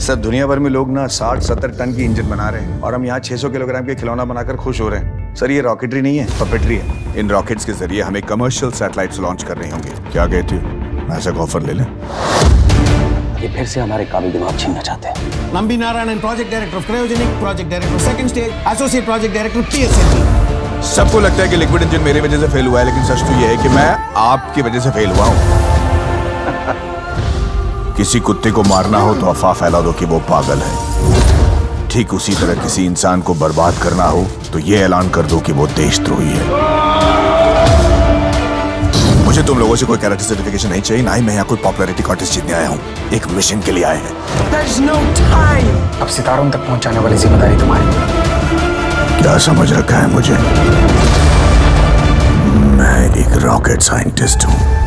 Sir दुनिया भर में लोग ना 60-70 टन की इंजन बना रहे हैं और हम यहाँ 600 किलोग्राम के खिलौना बनाकर खुश हो रहे हैं। सर ये रॉकेटरी नहीं है, पपेटरी है। इन रॉकेट्स के जरिए हमें कमर्शियल सैटेलाइट्स लॉन्च कर रहे होंगे। क्या कहती हो, ऐसा ऑफर ले लें? ये फिर से हमारे काबिल दिमाग छीनना चाहते हैं। Nambi Narayanan, project director of cryogenic, project director second stage, associate project director PSLV। सबको लगता है कि लिक्विड इंजन मेरी वजह से फेल हुआ है, लेकिन सच तो ये है कि मैं आपकी वजह से फेल हुआ हूँ। किसी कुत्ते को मारना हो तो अफवाह फैला दो कि वो पागल है। ठीक उसी तरह किसी इंसान को बर्बाद करना हो तो ये ऐलान कर दो कि वो देशद्रोही है। मुझे तुम लोगों से कोई कैरेक्टर सर्टिफिकेशन नहीं चाहिए, ना ही मैं यहाँ कोई पॉपुलैरिटी कॉन्टेस्ट जीतने आया हूँ। एक मिशन के लिए आए हैं। There's no time। अब सितारों तक पहुंचाने वाली जिम्मेदारी तुम्हारी। क्या समझ रखा है मुझे? मैं एक रॉकेट साइंटिस्ट हूँ।